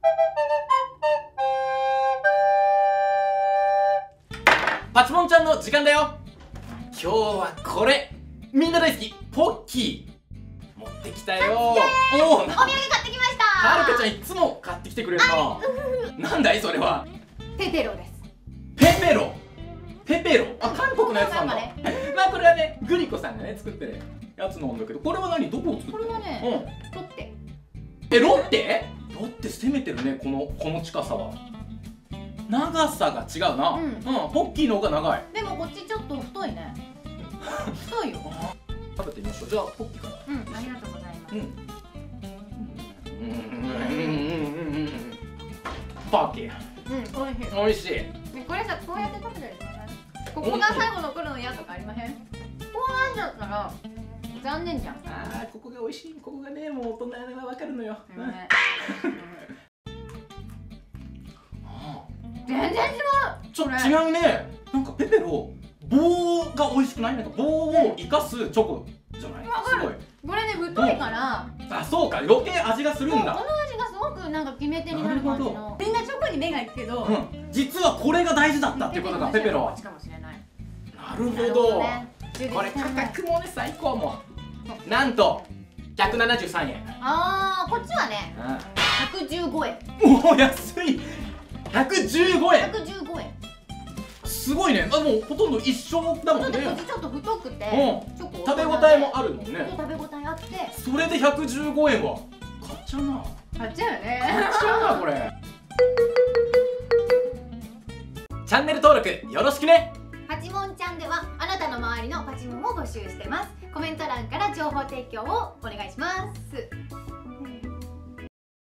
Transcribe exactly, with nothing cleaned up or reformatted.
パチモンちゃんの時間だよ。今日はこれみんな大好きポッキー持ってきたよ。おお、 お土産買ってきました。 はるかちゃんいつも買ってきてくれるな。なんだいそれは。 ペペロです。 ペペロペペロ、あ、韓国のやつなんだ。まあこれはね、グリコさんがね作ってるやつなんだけど、これは何、どこを作ってるの？ これはね、ロッテ。 え、ロッテ？ロッテ攻めてるね、このこの近さは。長さが違うな。うん、ポッキーの方が長い。 でもこっちちょっと太いね。太いよ。 食べてみましょう。じゃあポッキーから。 うん、ありがとうございます。 うん。うんうんうんうんうん。ポッキー。 うん、美味しい。 美味しい。 これさ、こうやって食べたりしません？ここが最後残るの嫌とかありません？こうなっちゃったら残念じゃん。 ああ、ここが美味しい。ここがね、もう大人はわかるのよ。 全然違う。 ちょっと違うね。なんかペペロ棒が美味しくない？なんか棒を生かすチョコじゃない？すごい。 これね、太いから。 あ、そうか、余計味がするんだ。 この味がすごくなんか決め手になる感じの。みんなチョコに目がいくけど、 実はこれが大事だったっていうことだ、ペペロは。 かもしれない。 なるほど。これ価格もね、最高も。なんとひゃくななじゅうさんえん。 ああ、こっちはね、ひゃくじゅうごえん。 おお、安い。ひゃくじゅうごえん。 ひゃくじゅうごえん。 すごいね。あ、もうほとんど一緒だもんね。 こっちちょっと太くて、 食べ応えもあるもんね。 食べ応えあって、 それでひゃくじゅうごえんは買っちゃうな。 買っちゃうよね。 買っちゃうなこれ。チャンネル登録よろしくね。 パチモンちゃんではあなたの周りのパチモンを募集してます。コメント欄から情報提供をお願いします。